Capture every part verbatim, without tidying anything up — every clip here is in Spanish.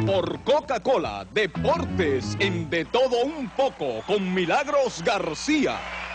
por Coca-Cola, deportes en De Todo Un Poco, con Milagros García.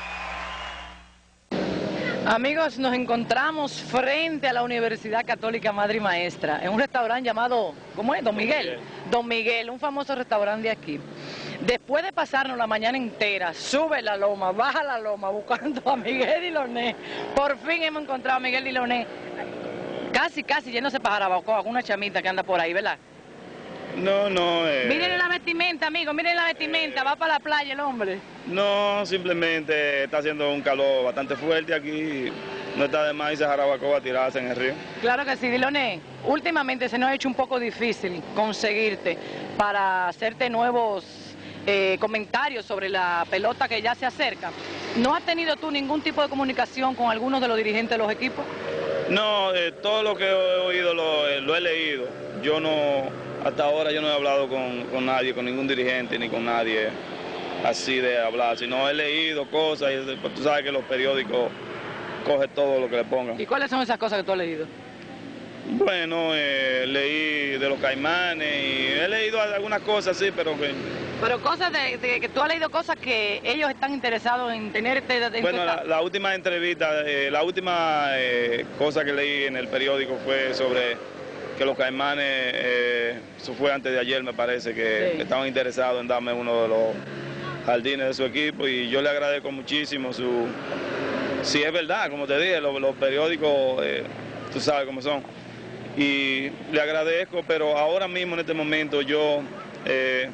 Amigos, nos encontramos frente a la Universidad Católica Madre y Maestra, en un restaurante llamado, ¿cómo es? Don Miguel. Don Miguel, un famoso restaurante de aquí. Después de pasarnos la mañana entera, sube la loma, baja la loma, buscando a Miguel Diloné, por fin hemos encontrado a Miguel Diloné, casi, casi yéndose para Jarabacoa, con una chamita que anda por ahí, ¿verdad? No, no. Eh... Miren la vestimenta, amigo, miren la vestimenta, va para la playa el hombre. No, simplemente está haciendo un calor bastante fuerte aquí. No está de más irse a Jarabacoa a tirarse en el río. Claro que sí, Diloné. Últimamente se nos ha hecho un poco difícil conseguirte para hacerte nuevos eh, comentarios sobre la pelota que ya se acerca. ¿No has tenido tú ningún tipo de comunicación con algunos de los dirigentes de los equipos? No, eh, todo lo que he oído lo, eh, lo he leído. Yo no... Hasta ahora yo no he hablado con, con nadie, con ningún dirigente, ni con nadie así de hablar, sino he leído cosas y pues, tú sabes que los periódicos cogen todo lo que le pongan. ¿Y cuáles son esas cosas que tú has leído? Bueno, eh, leí de los Caimanes y he leído algunas cosas, sí, pero que... Pero cosas de, de que tú has leído cosas que ellos están interesados en tenerte... En bueno, la, la última entrevista, eh, la última eh, cosa que leí en el periódico fue sobre... que los Caimanes, eh, eso fue antes de ayer me parece, que sí. Estaban interesados en darme uno de los jardines de su equipo y yo le agradezco muchísimo su... Si es verdad, como te dije, los, los periódicos, eh, tú sabes cómo son, y le agradezco, pero ahora mismo en este momento yo, eh,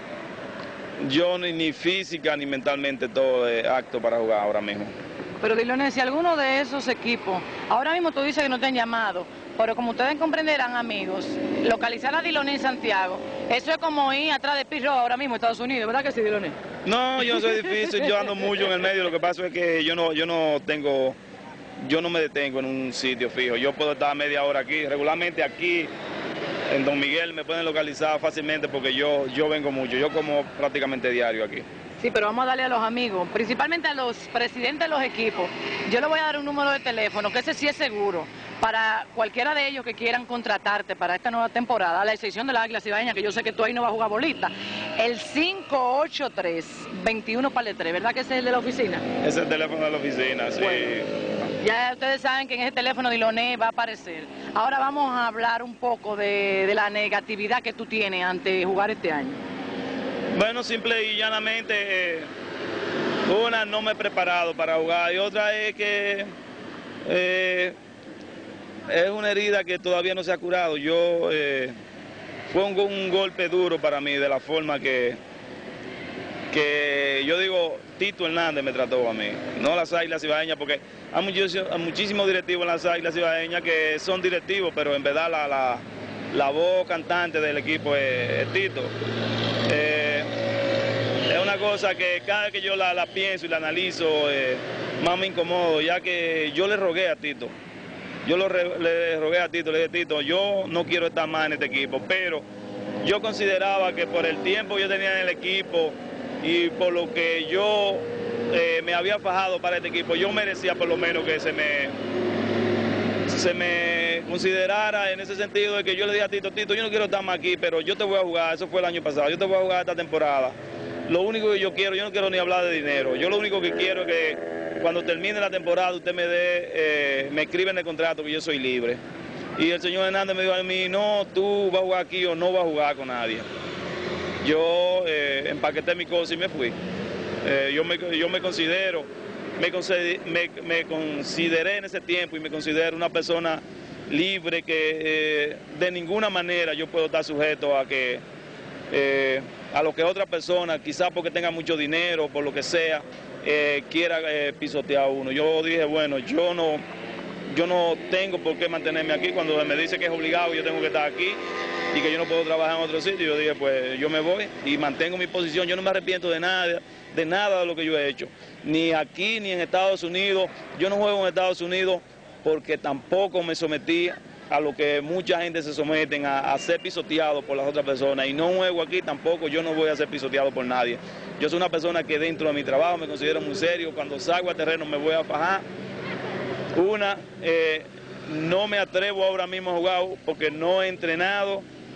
yo ni, ni física ni mentalmente todo eh, acto para jugar ahora mismo. Pero Diloné, si alguno de esos equipos, ahora mismo tú dices que no te han llamado, pero como ustedes comprenderán, amigos, localizar a Diloné en Santiago, eso es como ir atrás de Pirro ahora mismo en Estados Unidos, ¿verdad que sí, Diloné? No, yo no soy difícil, yo ando mucho en el medio, lo que pasa es que yo no, yo no tengo, yo no me detengo en un sitio fijo, yo puedo estar media hora aquí, regularmente aquí en Don Miguel me pueden localizar fácilmente porque yo, yo vengo mucho, yo como prácticamente diario aquí. Sí, pero vamos a darle a los amigos, principalmente a los presidentes de los equipos. Yo le voy a dar un número de teléfono, que ese sí es seguro, para cualquiera de ellos que quieran contratarte para esta nueva temporada, a la excepción de la Águila Cibaeña, que yo sé que tú ahí no vas a jugar bolita. El cinco ocho tres, veintiuno para el tres, ¿verdad que ese es el de la oficina? Ese es el teléfono de la oficina, sí. Bueno, ya ustedes saben que en ese teléfono Diloné va a aparecer. Ahora vamos a hablar un poco de, de la negatividad que tú tienes ante jugar este año. Bueno, simple y llanamente, eh, una, no me he preparado para jugar y otra es que eh, es una herida que todavía no se ha curado. Yo, eh, fue un, un golpe duro para mí de la forma que, que yo digo, Tito Hernández me trató a mí, no las Águilas Cibaeñas, porque hay muchísimos, hay muchísimos directivos en las Águilas Cibaeñas que son directivos, pero en verdad la, la, la voz cantante del equipo es, es Tito. Eh, es una cosa que cada vez que yo la, la pienso y la analizo, eh, más me incomodo, ya que yo le rogué a Tito, yo lo re, le rogué a Tito, le dije, Tito, yo no quiero estar más en este equipo, pero yo consideraba que por el tiempo que yo tenía en el equipo y por lo que yo eh, me había fajado para este equipo, yo merecía por lo menos que se me... se me considerara en ese sentido de que yo le dije a Tito, Tito, yo no quiero estar más aquí, pero yo te voy a jugar, eso fue el año pasado, yo te voy a jugar esta temporada. Lo único que yo quiero, yo no quiero ni hablar de dinero, yo lo único que quiero es que cuando termine la temporada usted me dé, eh, me escribe en el contrato que yo soy libre. Y el señor Hernández me dijo a mí, no, tú vas a jugar aquí o no vas a jugar con nadie. Yo eh, empaqueté mi cosa y me fui. Eh, yo, me, yo me considero... Me, me, me consideré en ese tiempo y me considero una persona libre que eh, de ninguna manera yo puedo estar sujeto a que eh, a lo que otra persona, quizás porque tenga mucho dinero, por lo que sea, eh, quiera eh, pisotear a uno. Yo dije, bueno, yo no, yo no tengo por qué mantenerme aquí. Cuando me dice que es obligado, yo tengo que estar aquí y que yo no puedo trabajar en otro sitio, yo dije, pues yo me voy y mantengo mi posición. Yo no me arrepiento de nada, de nada de lo que yo he hecho, ni aquí ni en Estados Unidos. Yo no juego en Estados Unidos porque tampoco me sometí a lo que mucha gente se someten, a, a ser pisoteado por las otras personas, y no juego aquí tampoco, yo no voy a ser pisoteado por nadie. Yo soy una persona que dentro de mi trabajo me considero muy serio, cuando salgo a terreno me voy a fajar. Una, eh, no me atrevo ahora mismo a jugar porque no he entrenado,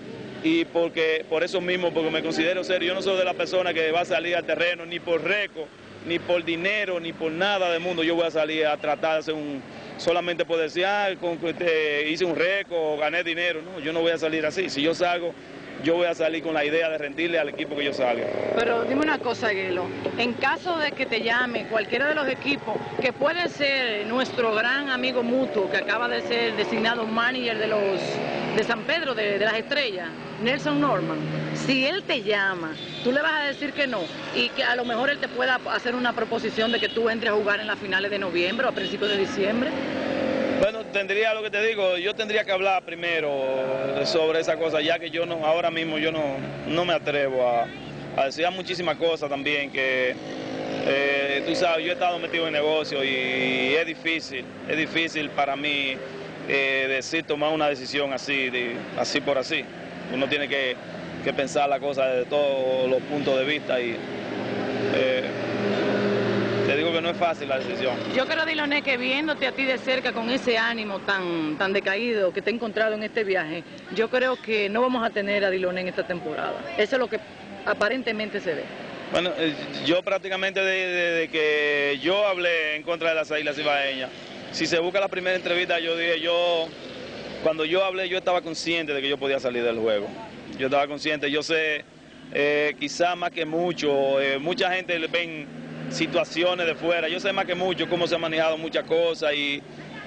y porque por eso mismo, porque me considero serio, yo no soy de la persona que va a salir al terreno ni por récord, ni por dinero, ni por nada del mundo. Yo voy a salir a tratar de hacer un, solamente por decir, ah, con, este, hice un récord, gané dinero. No, yo no voy a salir así. Si yo salgo, yo voy a salir con la idea de rendirle al equipo que yo salga. Pero dime una cosa, Aguelo, en caso de que te llame cualquiera de los equipos, que puede ser nuestro gran amigo mutuo, que acaba de ser designado manager de los de San Pedro, de, de las Estrellas, Nelson Norman, si él te llama, tú le vas a decir que no, y que a lo mejor él te pueda hacer una proposición de que tú entres a jugar en las finales de noviembre o a principios de diciembre. Bueno, tendría, lo que te digo, yo tendría que hablar primero sobre esa cosa, ya que yo no, ahora mismo yo no, no me atrevo a, a decir muchísimas cosas también, que eh, tú sabes, yo he estado metido en negocio y es difícil, es difícil para mí eh, decir, tomar una decisión así, de, así por así. Uno tiene que, que pensar la cosa desde todos los puntos de vista y eh, te digo que no es fácil la decisión. Yo creo, Diloné, que viéndote a ti de cerca con ese ánimo tan, tan decaído que te he encontrado en este viaje, yo creo que no vamos a tener a Diloné en esta temporada. Eso es lo que aparentemente se ve. Bueno, yo prácticamente desde de, de que yo hablé en contra de las Águilas Ibaeñas, si se busca la primera entrevista, yo dije, yo, cuando yo hablé, yo estaba consciente de que yo podía salir del juego. Yo estaba consciente, yo sé, eh, quizá más que mucho, eh, mucha gente ven situaciones de fuera, yo sé más que mucho cómo se han manejado muchas cosas y,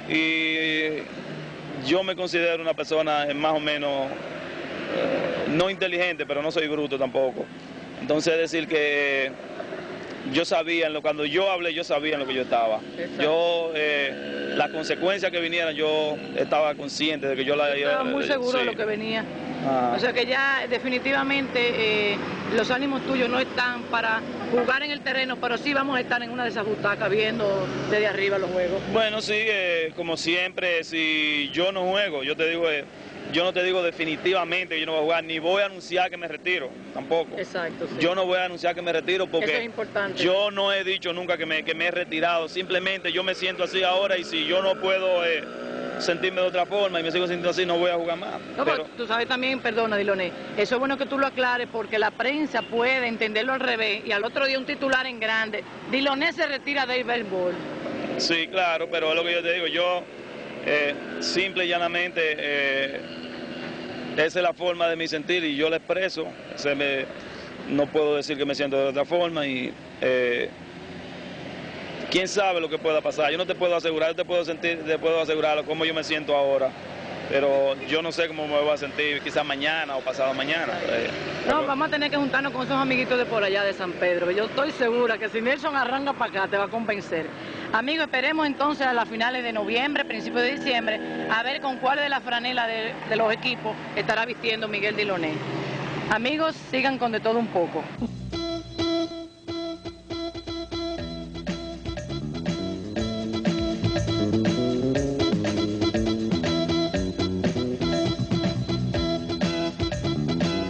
y yo me considero una persona más o menos, eh, no inteligente, pero no soy bruto tampoco. Entonces es decir que yo sabía, en lo, cuando yo hablé, yo sabía en lo que yo estaba. Exacto. Yo, eh, las consecuencias que vinieran, yo estaba consciente de que yo la... Estaba muy seguro sí. de lo que venía. Ah. O sea que ya definitivamente eh, los ánimos tuyos no están para jugar en el terreno, pero sí vamos a estar en una de esas butacas viendo desde arriba los juegos. Bueno, sí, eh, como siempre, si yo no juego, yo te digo... Eh, Yo no te digo definitivamente que yo no voy a jugar, ni voy a anunciar que me retiro, tampoco. Exacto, sí. Yo no voy a anunciar que me retiro porque eso es importante. Yo no he dicho nunca que me, que me he retirado, simplemente yo me siento así ahora y si yo no puedo eh, sentirme de otra forma y me sigo sintiendo así, no voy a jugar más. No, pero... tú sabes también, perdona Diloné, eso es bueno que tú lo aclares porque la prensa puede entenderlo al revés y al otro día un titular en grande, Diloné se retira del béisbol. Sí, claro, pero es lo que yo te digo, yo eh, simple y llanamente... Eh, esa es la forma de mi sentir y yo la expreso. Se me, no puedo decir que me siento de otra forma y eh, quién sabe lo que pueda pasar. Yo no te puedo asegurar, yo te puedo sentir, te puedo asegurar cómo yo me siento ahora, pero yo no sé cómo me voy a sentir quizás mañana o pasado mañana. Eh, no, pero... vamos a tener que juntarnos con esos amiguitos de por allá de San Pedro. Yo estoy segura que si Nelson arranca para acá te va a convencer. Amigos, esperemos entonces a las finales de noviembre, principios de diciembre, a ver con cuál de las franelas de, de los equipos estará vistiendo Miguel Diloné. Amigos, sigan con De Todo Un Poco.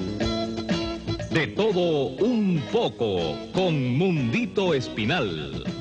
De Todo Un Poco con Mundito Espinal.